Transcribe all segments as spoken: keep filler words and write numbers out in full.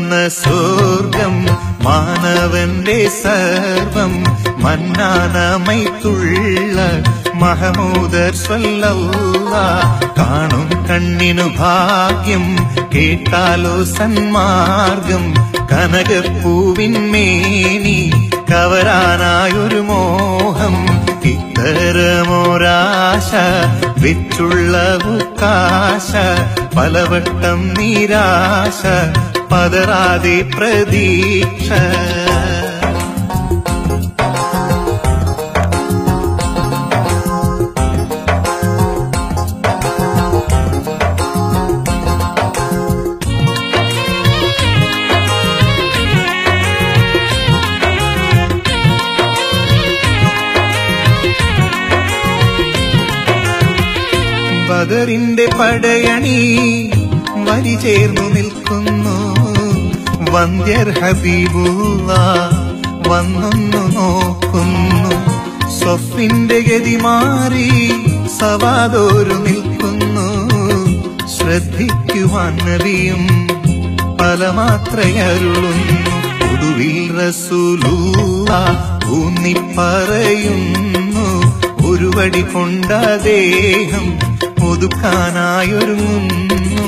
വന്ന സ്വർഗം മാനവന്റെ സർവം മന്നാനമൈത്തുള്ള മഹമൂദർ സ്വല്ലല്ലാഹ് കാണും കണ്ണിനു ഭാഗ്യം കേട്ടാലോ സന്മാർഗം കനകപ്പൂവിന്മേനി കവരാനായൊരു മോഹം ഇത്തരമൊരാശ വെച്ചുള്ള ഉക്കാശ പലവട്ടം നിരാശ പതറാതെ പ്രതീക്ഷ ബദറിന്റെ പടയണി വരി ചേർന്നു നിൽക്കുന്നു വന്ദ്യർ ഹബീബുല്ലാഹ് വന്നൊന്നു നോക്കുന്നു സ്വഫിന്റെ ഗതി മാറി സവാദോരു നിൽക്കുന്നു ശ്രദ്ധിക്കുവാൻ നബിയും പല മാത്രയരുളുന്നു ഒടുവിൽ റസൂലുള്ളാഹ് ഊന്നിപ്പറയുന്നു ഒരു വടി കൊണ്ട ദേഹം ഒതുക്കാനായൊരുങ്ങുന്നു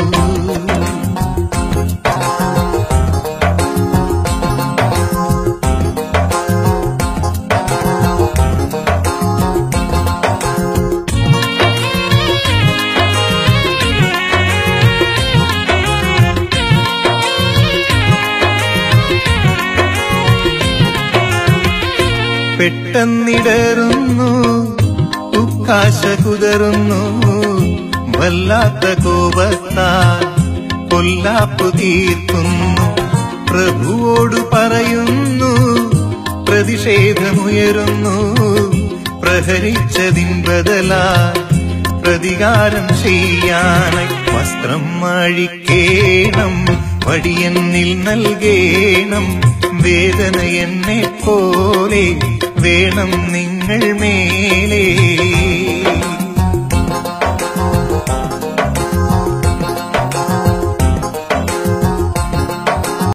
പെട്ടെന്നിടറുന്നു ഉക്കാശ കുതറുന്നു വല്ലാത്ത കോപത്താൽ കൊല്ലാപ്പു തീർക്കുന്നു പ്രഭുവോട് പറയുന്നു പ്രതിഷേധമുയരുന്നു പ്രഹരിച്ചതിൻ ബദലായി പ്രതികാരം ചെയ്യാനായി വസ്ത്രം അഴിക്കേണം വടിയെന്നിൽ നൽകേണം വേദന എന്നെ പോലെ വേണം നിങ്ങൾ മേലേ